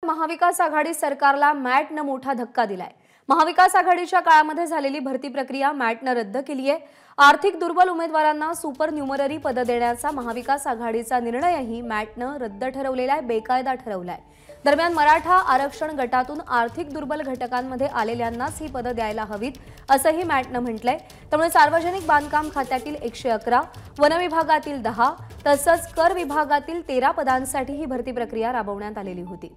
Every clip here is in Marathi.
महाविकास आघाडी सरकारला मॅटनं मोठा धक्का दिलाय। महाविकास आघाडीच्या काळामध्ये झालेली भरती प्रक्रिया मॅटनं रद्द केली आहे। आर्थिक दुर्बल उमेदवारांना सुपर न्यूमररी पद देण्याचा महाविकास आघाडीचा निर्णयही मॅटनं रद्द ठरवलेला आहे, बेकायदा ठरवलाय। दरम्यान मराठा आरक्षण गटातून आर्थिक दुर्बल घटकांमध्ये आलेल्यांनाच ही पदं द्यायला हवीत असंही मॅटनं म्हटलंय। त्यामुळे सार्वजनिक बांधकाम खात्यातील 111, वन विभागातील 10 तसंच कर विभागातील 13 पदांसाठी ही भरती प्रक्रिया राबवण्यात आलेली होती।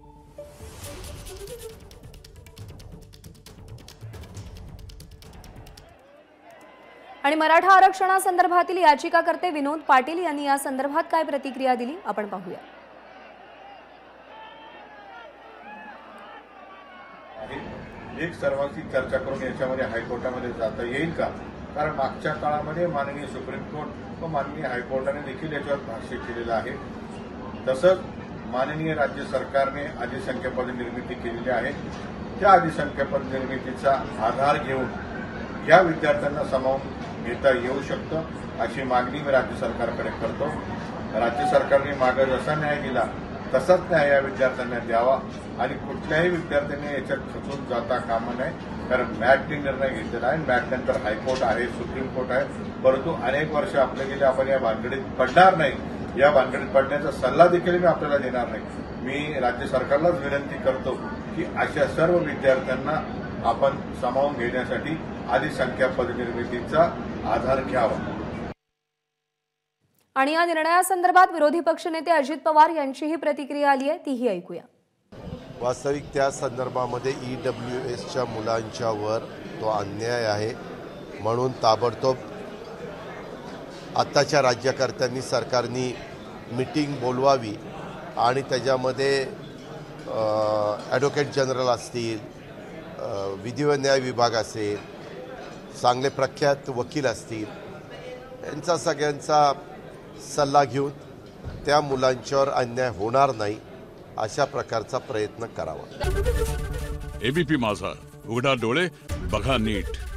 आणि मराठा आरक्षणासंदर्भातील याचिकाकर्ते विनोद पाटील यांनी या संदर्भात काय प्रतिक्रिया दिली आपण पाहूया। एक सर्वांची चर्चा करून याच्यामध्ये हायकोर्टामध्ये जाता येईल का? कारण मागच्या काळामध्ये माननीय सुप्रीम कोर्ट व माननीय हायकोर्टाने देखील याच्यावर भाष्य केलेलं आहे। तसंच माननीय राज्य सरकारने अधिसंख्यापद निर्मिती केलेली आहे। त्या अधिसंख्यापद निर्मितीचा आधार घेऊन या विद्यार्थ्यांना सामावून घेता येऊ शकतं अशी मागणी मी राज्य सरकारकडे करतो। राज्य सरकारने मागे जसा न्याय दिला तसाच न्याय या विद्यार्थ्यांना द्यावा आणि कुठल्याही विद्यार्थ्यांनी याच्यात खचून जाता कामा नये। कारण मॅटने निर्णय घेतलेला आहे, मॅटनंतर हायकोर्ट आहे, सुप्रीम कोर्ट आहे, परंतु अनेक वर्ष आपले गेले आपण या भानगडीत पडणार नाही। या भानगडीत पडण्याचा सल्ला देखील मी आपल्याला देणार नाही। मी राज्य सरकारलाच विनंती करतो की अशा सर्व विद्यार्थ्यांना आपण सामावून घेण्यासाठी अधिसंख्यापद निर्मितीचा आधार घ्यावा। आणि या निर्णयासंदर्भात विरोधी पक्षनेते अजित पवार यांचीही प्रतिक्रिया आली आहे, तीही ऐकूया। वास्तविक त्या संदर्भामध्ये ईडब्ल्यूएसच्या मुलांच्यावर तो अन्याय आहे, म्हणून ताबडतोब आत्ताच्या राज्यकर्त्यांनी सरकारनी मीटिंग बोलवावी आणि त्याच्यामध्ये ॲडव्होकेट जनरल असतील, विधी व न्याय विभाग असेल, चांगले प्रख्यात वकील असतील, यांचा सगळ्यांचा सल्ला घेऊन त्या मुलांच्यावर अन्याय होणार नाही अशा प्रकारचा प्रयत्न करावा। एबीपी माझा, उघडा डोळे बघा नीट।